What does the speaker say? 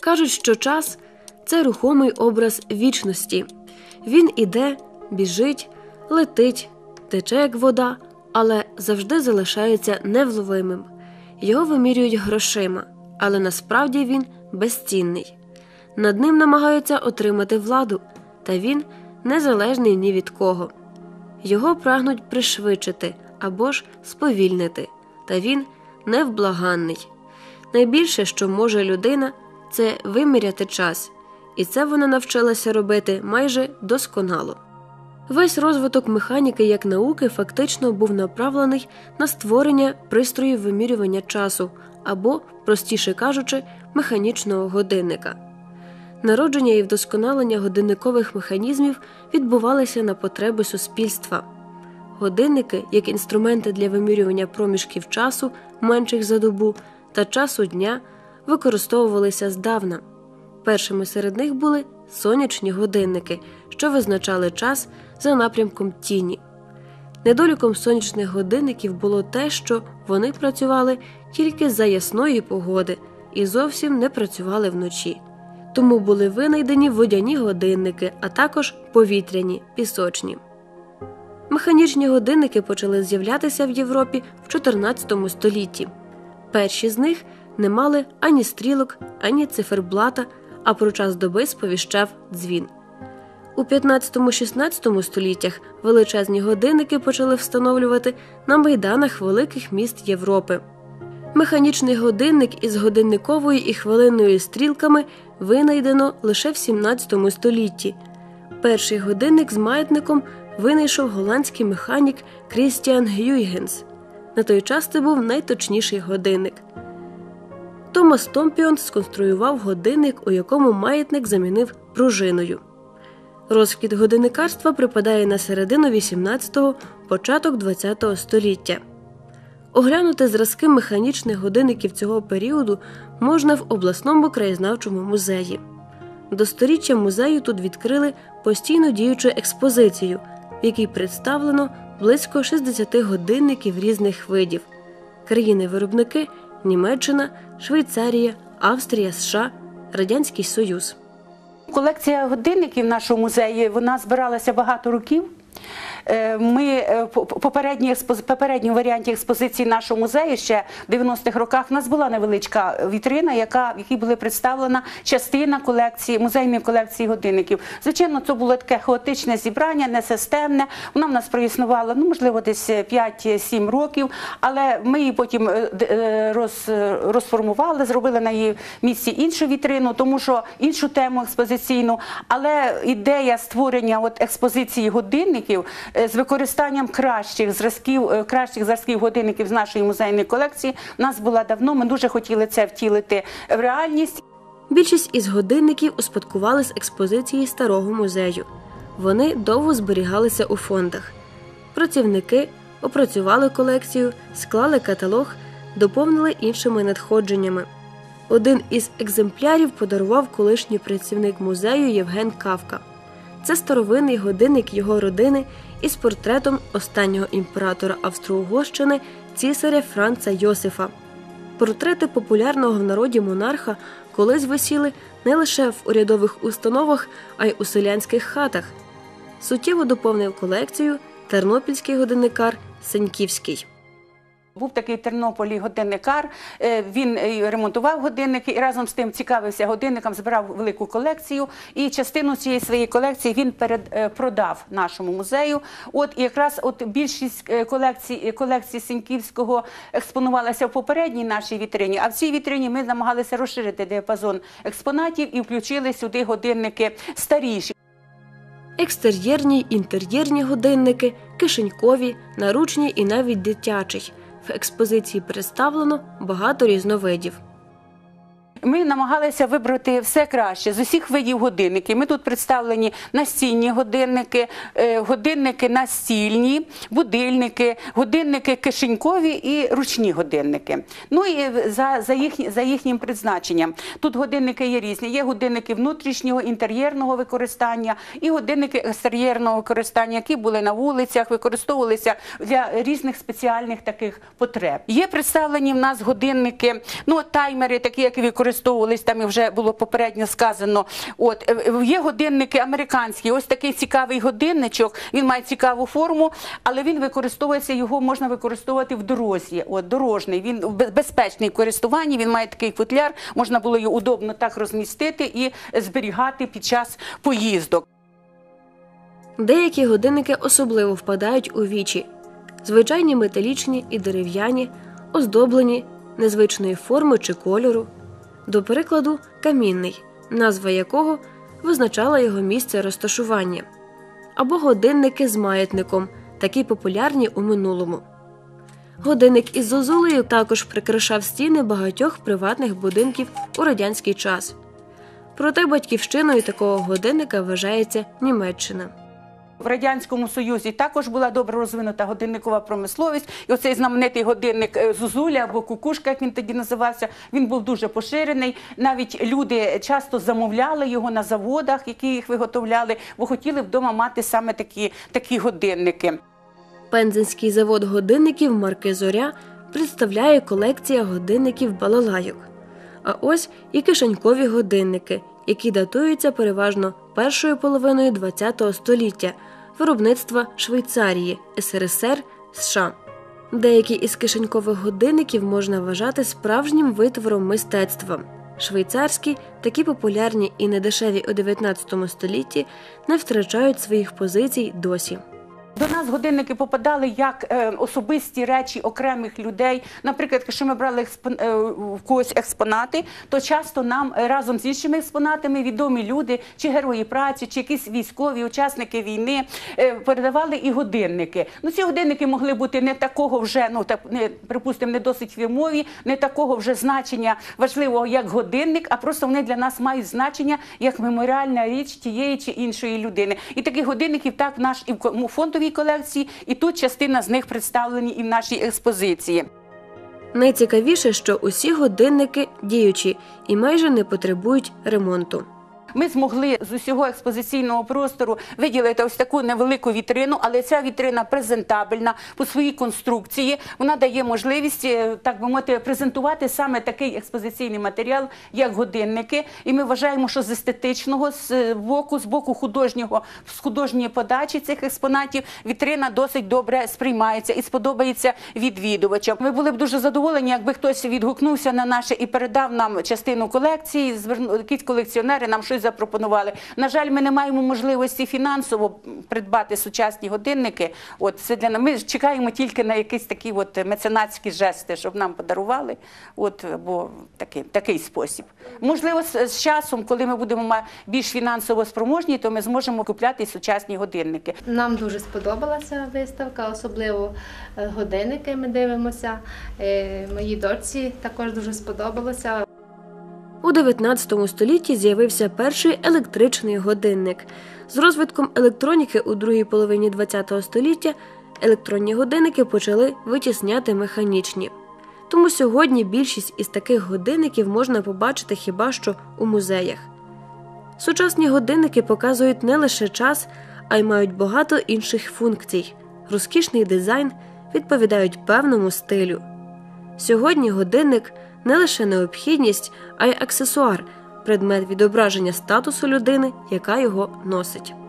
Кажуть, що час – це рухомий образ вічності. Він іде, біжить, летить, тече як вода, але завжди залишається невловимим. Його вимірюють грошима, але насправді він безцінний. Над ним намагаються отримати владу, та він незалежний ні від кого. Його прагнуть пришвидшити або ж сповільнити, та він невблаганний. Найбільше, що може людина, це виміряти час, і це вона навчилася робити майже досконало. Весь розвиток механіки як науки фактично був направлений на створення пристроїв вимірювання часу або, простіше кажучи, механічного годинника. Народження і вдосконалення годинникових механізмів відбувалися на потреби суспільства. Годинники, як інструменти для вимірювання проміжків часу, менших за добу, та часу дня, використовувалися здавна. Першими серед них були сонячні годинники, що визначали час за напрямком тіні. Недоліком сонячних годинників було те, що вони працювали тільки за ясної погоди і зовсім не працювали вночі. Тому були винайдені водяні годинники, а також повітряні, пісочні. Механічні годинники почали з'являтися в Європі в 14 столітті. Перші з них не мали ані стрілок, ані циферблата, а про час доби сповіщав дзвін. У 15-16 століттях величезні годинники почали встановлювати на майданах великих міст Європи. Механічний годинник із годинниковою і хвилинною стрілками винайдено лише в 17 столітті. Перший годинник з маятником винайшов голландський механік Крістіан Гюйгенс. На той час це був найточніший годинник. Томас Томпіон сконструював годинник, у якому маятник замінив пружиною. Розквіт годинникарства припадає на середину 18-го, початок 20-го століття. Оглянути зразки механічних годинників цього періоду можна в обласному краєзнавчому музеї. До сторіччя музею тут відкрили постійно діючу експозицію, в якій представлено близько 60 годинників різних видів. Країни-виробники – Німеччина, Швейцарія, Австрія, США, Радянський Союз. Колекція годинників в нашому музеї, вона збиралася багато років. Ми в попередньому варіанті експозиції нашого музею ще в 90-х роках у нас була невеличка вітрина, в якій була представлена частина колекції, музейної колекції годинників. Звичайно, це було таке хаотичне зібрання, несистемне. Вона в нас проіснувала, можливо, десь 5-7 років, але ми її потім розформували, зробили на її місці іншу вітрину, тому що іншу тему експозиційну. Але ідея створення експозиції годинників з використанням кращих зразків годинників з нашої музейної колекції у нас була давно, ми дуже хотіли це втілити в реальність. Більшість із годинників успадкували з експозиції Старого музею. Вони довго зберігалися у фондах. Працівники опрацювали колекцію, склали каталог, доповнили іншими надходженнями. Один із екземплярів подарував колишній працівник музею Євген Кавка. Це старовинний годинник його родини із портретом останнього імператора Австро-Угорщини цісаря Франца Йосифа. Портрети популярного в народі монарха колись висіли не лише в урядових установах, а й у селянських хатах. Суттєво доповнив колекцію тернопільський годинникар Сеньківський. Був такий в Тернополі годинникар, він ремонтував годинники і разом з тим цікавився годинником, збирав велику колекцію і частину цієї своєї колекції він продав нашому музею. І якраз більшість колекції Сеньківського експонувалася в попередній нашій вітрині, а в цій вітрині ми намагалися розширити діапазон експонатів і включили сюди годинники старіші. Екстер'єрні, інтер'єрні годинники, кишенькові, наручні і навіть дитячий. В експозиції представлено багато різновидів. Ми намагалися вибрати все краще з усіх видів годинників. Ми тут представлені настільні годинники, годинники настільні, будильники, годинники кишенькові і ручні годинники. І за їхнім призначенням. Тут годинники є різні. Є годинники внутрішнього, інтер'єрного використання і годинники екстер'єрного використання, які були на вулицях, використовувалися для різних спеціальних таких потреб. Є представлені в нас годинники, таймери, такі, які використовуються використовувались, там і вже було попередньо сказано. От, є годинники американські, ось такий цікавий годинничок, він має цікаву форму, але він використовується, його можна використовувати в дорозі, от, дорожній, він безпечний в користуванні, він має такий футляр, можна було його удобно так розмістити і зберігати під час поїздок. Деякі годинники особливо впадають у вічі. Звичайні металічні і дерев'яні, оздоблені, незвичної форми чи кольору. До прикладу, камінний, назва якого визначала його місце розташування. Або годинники з маятником, такі популярні у минулому. Годинник із зозулею також прикрашав стіни багатьох приватних будинків у радянський час. Проте батьківщиною такого годинника вважається Німеччина. В Радянському Союзі також була добре розвинута годинникова промисловість. І оцей знаменитий годинник «Зозуля» або «Кукушка», як він тоді називався, він був дуже поширений. Навіть люди часто замовляли його на заводах, які їх виготовляли, бо хотіли вдома мати саме такі годинники. Пензенський завод годинників марки «Зоря» представляє колекція годинників балалайок. А ось і кишенькові годинники, які датуються переважно першою половиною ХХ століття, виробництва Швейцарії, СРСР, США. Деякі із кишенькових годинників можна вважати справжнім витвором мистецтва. Швейцарські, такі популярні і недешеві у 19 столітті, не втрачають своїх позицій досі. До нас годинники попадали як особисті речі окремих людей. Наприклад, якщо ми брали в когось експонати, то часто нам разом з іншими експонатами відомі люди, чи герої праці, чи якісь військові, учасники війни, передавали і годинники. Ці годинники могли бути не такого вже, припустимо, не досить фірмові, не такого вже значення важливого, як годинник, а просто вони для нас мають значення як меморіальна річ тієї чи іншої людини. І таких годинників так в нашій фондовій колекції, і тут частина з них представлені і в нашій експозиції. Найцікавіше, що усі годинники діючі і майже не потребують ремонту. Ми змогли з усього експозиційного простору виділити ось таку невелику вітрину, але ця вітрина презентабельна по своїй конструкції. Вона дає можливість, так би мовити, презентувати саме такий експозиційний матеріал, як годинники. І ми вважаємо, що з естетичного з боку художньої подачі цих експонатів вітрина досить добре сприймається і сподобається відвідувачам. Ми були б дуже задоволені, якби хтось відгукнувся на наше і передав нам частину колекції, якісь колекціонери нам щось запропонували. На жаль, ми не маємо можливості фінансово придбати сучасні годинники. Ми чекаємо тільки на якісь такі меценатські жести, щоб нам подарували, бо такий спосіб. Можливо, з часом, коли ми будемо більш фінансово спроможні, то ми зможемо купляти сучасні годинники. Нам дуже сподобалася виставка, особливо годинники ми дивимося. Моїй дочці також дуже сподобалося. У 19 столітті з'явився перший електричний годинник. З розвитком електроніки у другій половині ХХ століття електронні годинники почали витісняти механічні. Тому сьогодні більшість із таких годинників можна побачити хіба що у музеях. Сучасні годинники показують не лише час, а й мають багато інших функцій. Розкішний дизайн, відповідають певному стилю. Сьогодні годинник – не лише необхідність, а й аксесуар – предмет відображення статусу людини, яка його носить.